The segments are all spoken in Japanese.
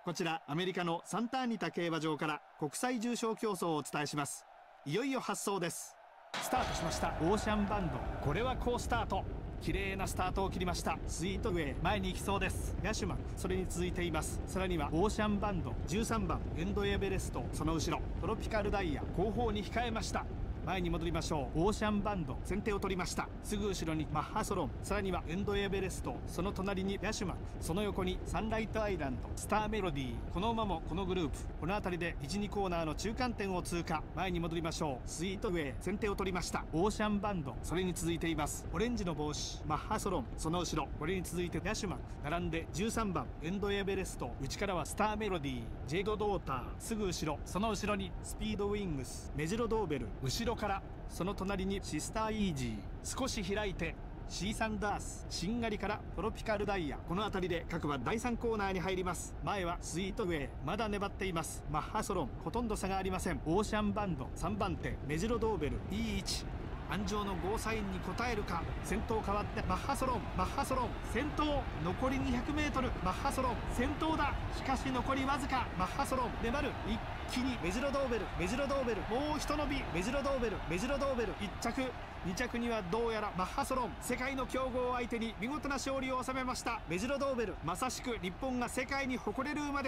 こちらアメリカのサンタアニタ競馬場から国際重賞競争をお伝えします。いよいよ発走です。スタートしました。オーシャンバンド、これは好スタート。綺麗なスタートを切りました。スイートウェイ、前に行きそうです。ヤシュマン、それに続いています。さらにはオーシャンバンド、13番エンドエベレスト、その後ろトロピカルダイヤ、後方に控えました。前に戻りましょう。オーシャンバンド、先手を取りました。すぐ後ろにマッハソロン、さらにはエンドエベレスト、その隣にヤシュマン、その横にサンライトアイランド、スターメロディー。この馬もこのグループ、この辺りで 1,2 コーナーの中間点を通過。前に戻りましょう。スイートウェイ、先手を取りました。オーシャンバンド、それに続いています。オレンジの帽子マッハソロン、その後ろこれに続いてヤシュマン、並んで13番エンドエベレスト、内からはスターメロディー、ジェイドドーター、すぐ後ろその後ろにスピードウィングス、メジロドーベル、後ろからその隣にシスターイージー、少し開いてシーサンダース、しんがりからトロピカルダイヤ。この辺りで各馬第3コーナーに入ります。前はスイートウェイ、まだ粘っています。マッハソロン、ほとんど差がありません。オーシャンバンド3番手メジロドーベル、いい位置。安城のゴーサインに応えるか。先頭変わってマッハソロン、マッハソロン先頭、残り 200m、マッハソロン先頭だ。しかし残りわずか。マッハソロン粘る。一気にメジロドーベル、メジロドーベル、もうひと伸び。メジロドーベル、メジロドーベル1着、2着にはどうやらマッハソロン。世界の強豪を相手に見事な勝利を収めました。メジロドーベル、まさしく日本が世界に誇れる馬です。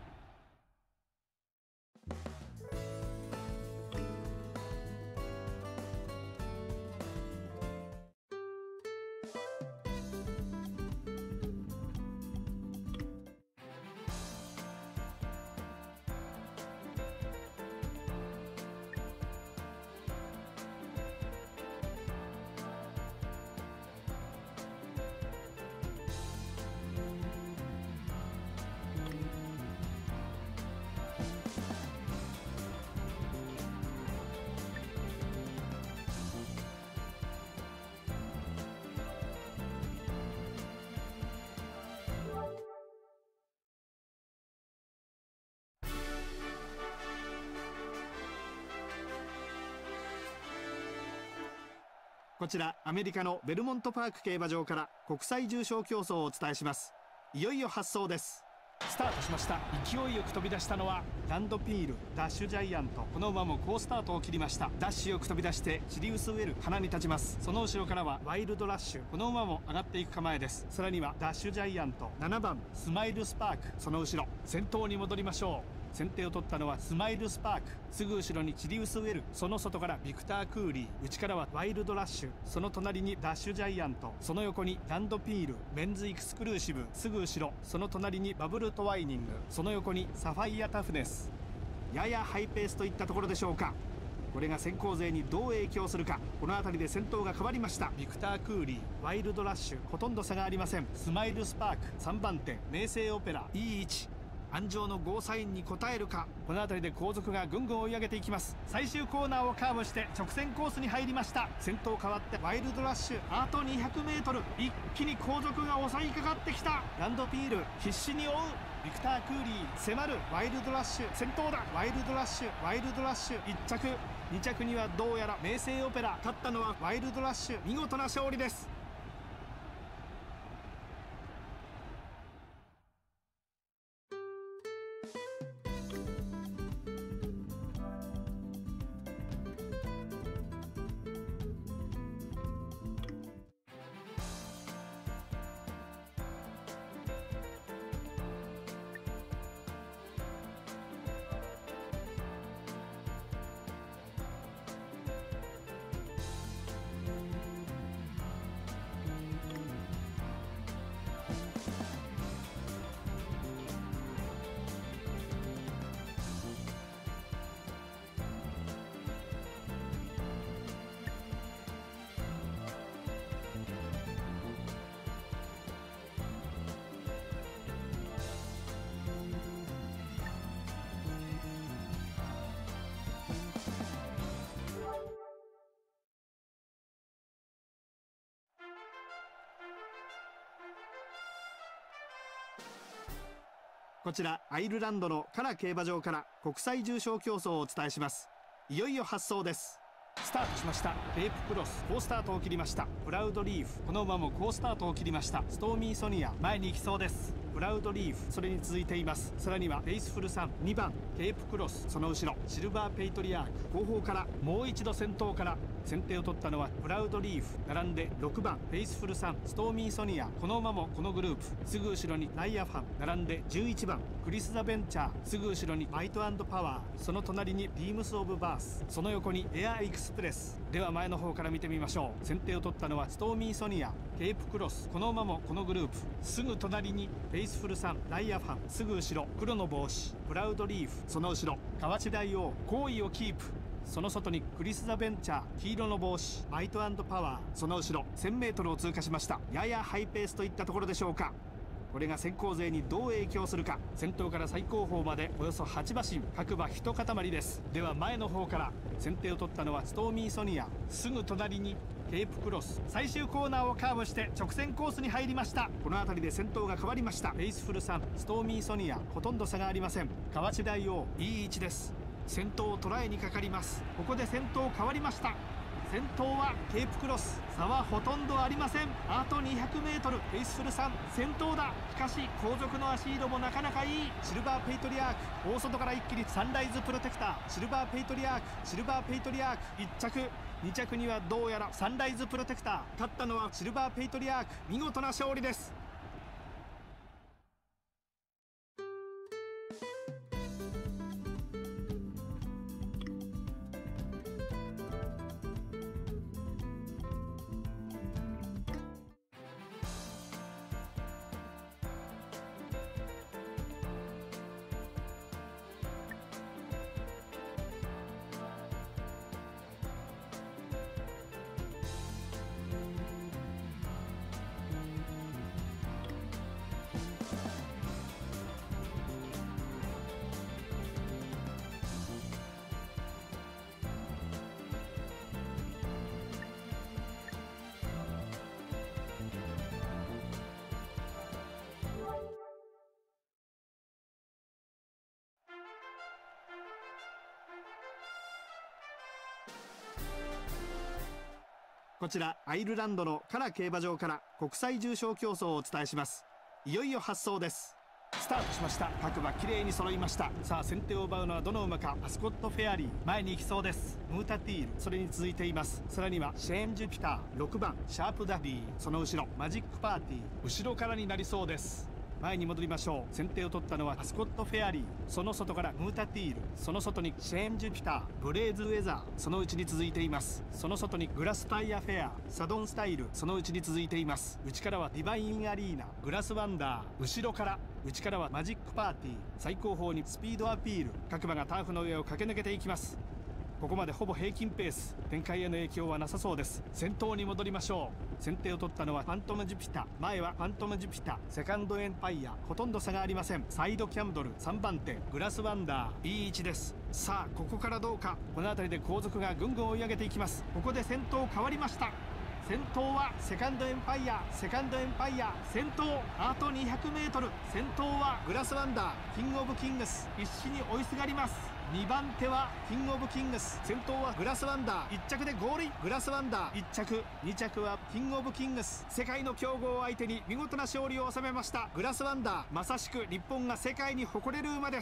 こちらアメリカのベルモントパーク競馬場から国際重賞競争をお伝えします。いよいよ発走です。スタートしました。勢いよく飛び出したのはランドピール、ダッシュジャイアント。この馬も好スタートを切りました。ダッシュよく飛び出してシリウスウェル、鼻に立ちます。その後ろからはワイルドラッシュ、この馬も上がっていく構えです。さらにはダッシュジャイアント、7番スマイルスパーク、その後ろ先頭に戻りましょう。先手を取ったのはスマイルスパーク、すぐ後ろにシリウスウェル、その外からビクター・クーリー、内からはワイルドラッシュ、その隣にダッシュジャイアント、その横にランドピール、メンズエクスクルーシブ、すぐ後ろその隣にバブルトワイニング、その横にサファイアタフネス。ややハイペースといったところでしょうか。これが先行勢にどう影響するか。この辺りで先頭が変わりました。ビクター・クーリー、ワイルドラッシュ、ほとんど差がありません。スマイルスパーク3番手明星オペラ、いい位置。安城のゴーサインに応えるか。この辺りで後続がぐんぐん追い上げていきます。最終コーナーをカーブして直線コースに入りました。先頭変わってワイルドラッシュ、あと 200m、 一気に後続が襲いかかってきた。ランドピール必死に追う。ビクター・クーリー迫る。ワイルドラッシュ先頭だ。ワイルドラッシュ、ワイルドラッシュ1着、2着にはどうやら明星オペラ。勝ったのはワイルドラッシュ、見事な勝利です。こちらアイルランドのカラ競馬場から国際重賞競争をお伝えします。いよいよ発走です。スタートしました。レープクロス好スタートを切りました。プラウドリーフ、この馬も好スタートを切りました。ストーミーソニア、前に行きそうです。 プラウドリーフ、それに続いています。さらにはフェイスフルさん、2番ケープクロス、その後ろシルバーペイトリアーク、後方からもう一度先頭から先手を取ったのはプラウドリーフ、並んで6番フェイスフルさん、ストーミーソニア、この馬もこのグループ、すぐ後ろにライアファン、並んで11番クリス・ザ・ベンチャー、すぐ後ろにマイト&パワー、その隣にビームス・オブ・バース、その横にエア・エクスプレス。では前の方から見てみましょう。先手を取ったのはストーミーソニア、ケープクロス、この馬もこのグループ、すぐ隣にフェイスフルさん、ライアファン、すぐ後ろ黒の帽子プラウドリーフ、その後ろ河内大王、好位をキープ、その外にクリス・ザ・ベンチャー、黄色の帽子マイト&パワー、その後ろ 1000m を通過しました。ややハイペースといったところでしょうか。これが先行勢にどう影響するか。先頭から最後方までおよそ8馬身、各馬一塊です。では前の方から先手を取ったのはストーミーソニア、すぐ隣にケープクロス、最終コーナーをカーブして直線コースに入りました。この辺りで先頭が変わりました。フェイスフルさん、ストーミーソニア、ほとんど差がありません。河内大王、いい位置です。先頭を捉えにかかります。ここで先頭変わりました。先頭はケープクロス、差はほとんどありません。あと 200m、フェイスフルさん先頭だ。しかし後続の足色もなかなかいい。シルバーペイトリアーク、大外から一気にサンライズプロテクター、シルバーペイトリアーク、シルバーペイトリアーク1着、2着にはどうやらサンライズプロテクター、勝ったのはシルバーペイトリアーク、見事な勝利です。こちらアイルランドのカラ競馬場から国際重賞競争をお伝えします。いよいよ発走です。スタートしました。各馬きれいに揃いました。さあ先手を奪うのはどの馬か。アスコット・フェアリー、前に行きそうです。ムータティール、それに続いています。さらにはシェーン・ジュピター、6番シャープ・ダディ、その後ろマジック・パーティー、後ろからになりそうです。前に戻りましょう。先手を取ったのはアスコット・フェアリー、その外からムータティール、その外にシェーン・ジュピター、ブレイズ・ウェザー、そのうちに続いています。その外にグラスタイヤ・フェア、サドン・スタイル、そのうちに続いています。内からはディバイン・アリーナ、グラス・ワンダー、後ろから内からはマジック・パーティー、最後方にスピードアピール、各馬がターフの上を駆け抜けていきます。ここまでほぼ平均ペース、展開への影響はなさそうです。先頭に戻りましょう。先手を取ったのはファントム・ジュピタ、前はファントム・ジュピタ、セカンドエンパイア、ほとんど差がありません。サイドキャンドル、3番手グラス・ワンダー、いい位置です。さあここからどうか。この辺りで後続がぐんぐん追い上げていきます。ここで先頭変わりました。先頭はセカンドエンパイア、セカンドエンパイア先頭、あと 200m、 先頭はグラス・ワンダー、キング・オブ・キングス、必死に追いすがります。2番手はキング・オブ・キングス、先頭はグラス・ワンダー、1着でゴールイン。グラス・ワンダー1着、2着はキング・オブ・キングス。世界の強豪を相手に見事な勝利を収めました。グラス・ワンダー、まさしく日本が世界に誇れる馬です。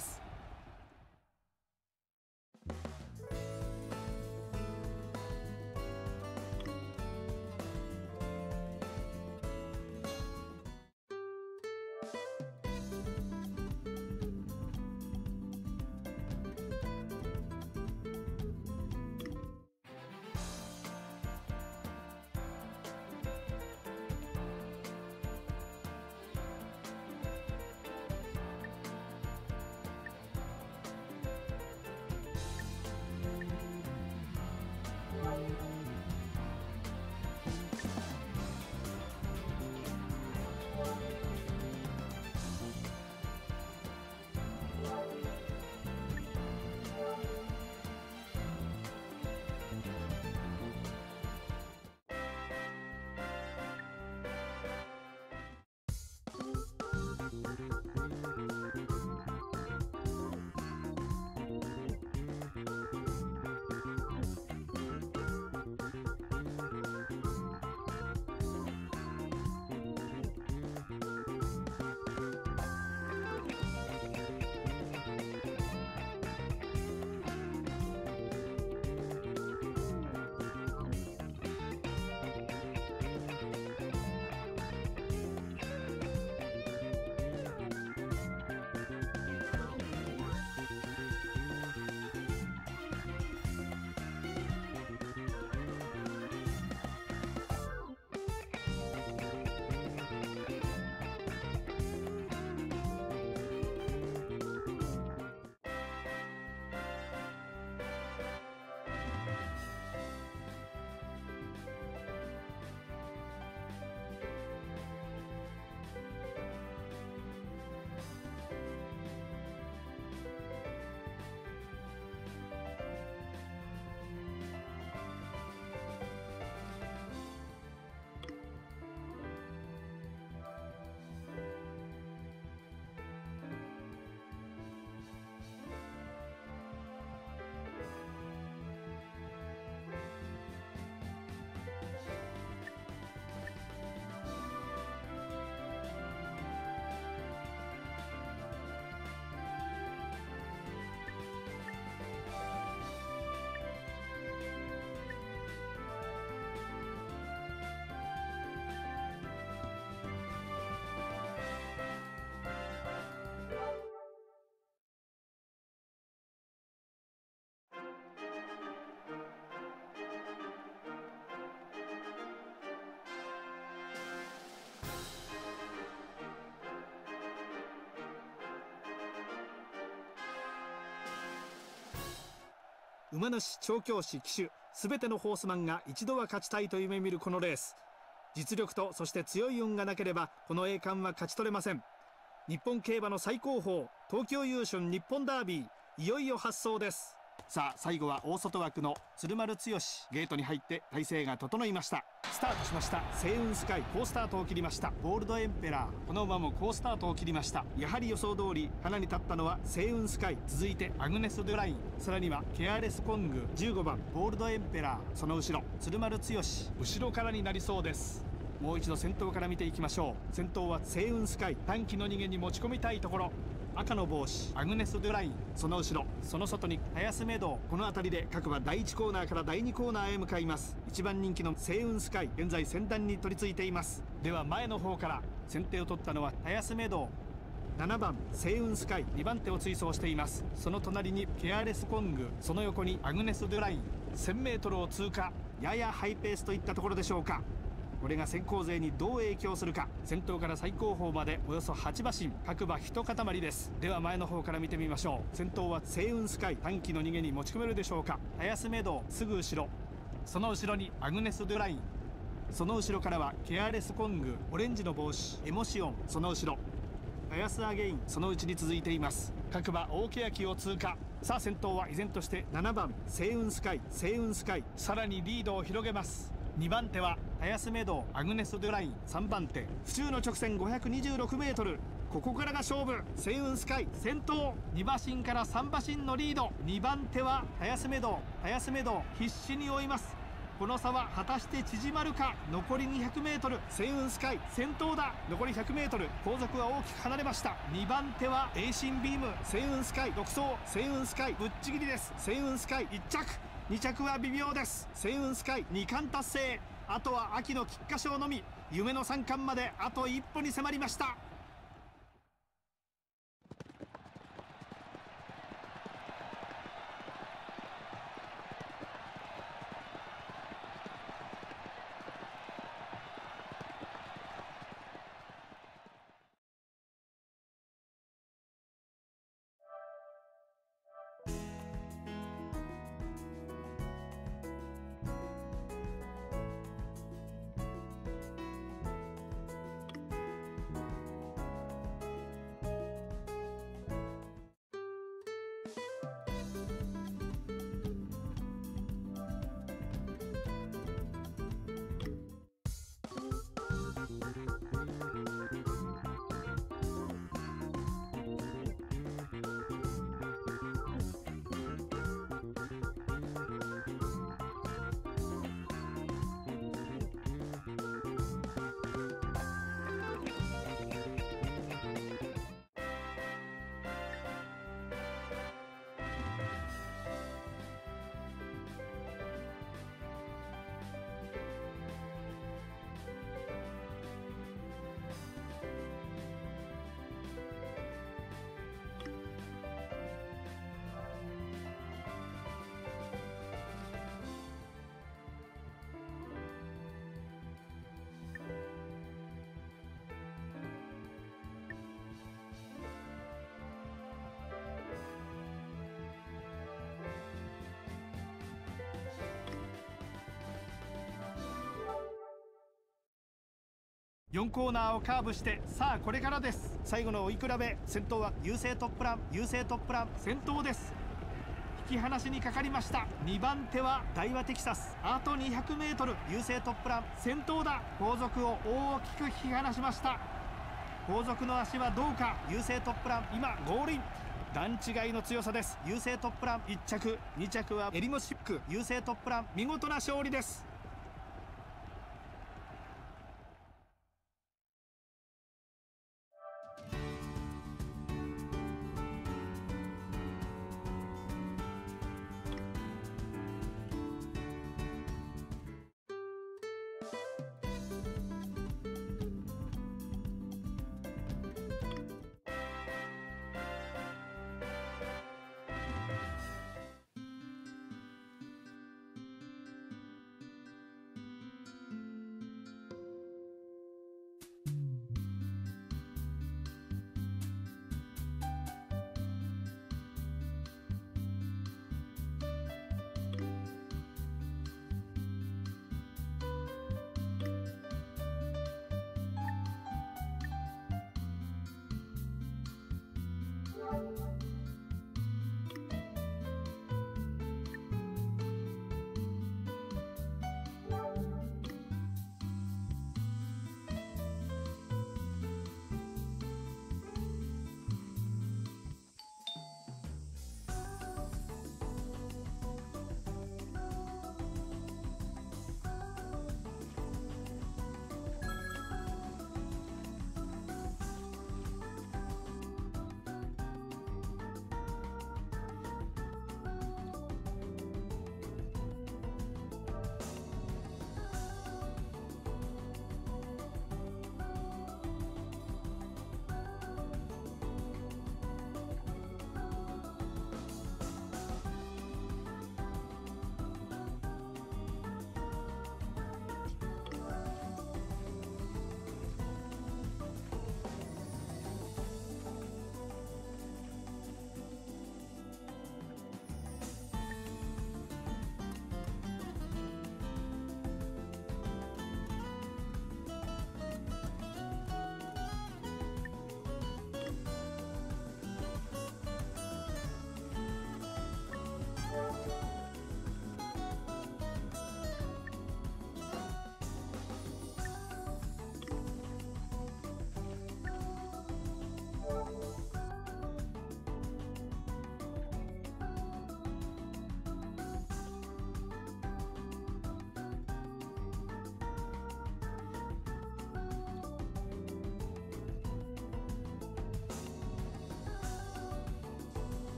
馬主、調教師、騎手全てのホースマンが一度は勝ちたいと夢見るこのレース。実力とそして強い運がなければこの栄冠は勝ち取れません。日本競馬の最高峰、東京優春日本ダービー、いよいよ発走です。さあ最後は大外枠の鶴丸剛、ゲートに入って体勢が整いました。スタートしました。星雲スカイ、好スタートを切りました。ゴールドエンペラー、この馬も好スタートを切りました。やはり予想通り花に立ったのは星雲スカイ、続いてアグネス・ドゥライン、さらにはケアレス・コング、15番ゴールドエンペラー、その後ろ鶴丸剛、後ろからになりそうです。もう一度先頭から見ていきましょう。先頭は星雲スカイ、短期の逃げに持ち込みたいところ。赤の帽子アグネス・ドゥライン、その後ろその外に早スメドウ。この辺りで各馬第1コーナーから第2コーナーへ向かいます。1番人気の星雲スカイ、現在先団に取り付いています。では前の方から先手を取ったのは早スメドウ、7番星雲スカイ、2番手を追走しています。その隣にケアレス・コング、その横にアグネス・ドゥライン。 1000m を通過、ややハイペースといったところでしょうか。これが先行勢にどう影響するか。先頭から最高峰までおよそ8馬身、各馬一塊です。では前の方から見てみましょう。先頭は星雲スカイ、短期の逃げに持ち込めるでしょうか。早スメドウすぐ後ろ、その後ろにアグネス・ドゥライン、その後ろからはケアレス・コング、オレンジの帽子エモシオン、その後ろ早スアゲイン、そのうちに続いています。各馬大欅を通過。さあ先頭は依然として7番星雲スカイ、星雲スカイ、さらにリードを広げます。2番手は早スメドウ、アグネス・ドゥライン、3番手府中の直線 526m、 ここからが勝負。星雲スカイ先頭、2馬身から3馬身のリード。2番手は早スメドウ、早スメドウ必死に追います。この差は果たして縮まるか。残り 200m、 星雲スカイ先頭だ。残り 100m、 後続は大きく離れました。2番手はエイシンビーム、星雲スカイ独走、星雲スカイぶっちぎりです。星雲スカイ1着、2着は微妙です。星雲スカイ2冠達成、あとは秋の菊花賞のみ。夢の3冠まであと一歩に迫りました。4コーナーをカーブして、さあこれからです。最後の追い比べ、先頭は優勢トップラン、優勢トップラン先頭です。引き離しにかかりました。2番手は大和テキサス、あと 200m、 優勢トップラン先頭だ。後続を大きく引き離しました。後続の足はどうか。優勢トップラン今ゴールイン、段違いの強さです。優勢トップラン1着、2着はエリモシック、優勢トップラン見事な勝利です。 ます。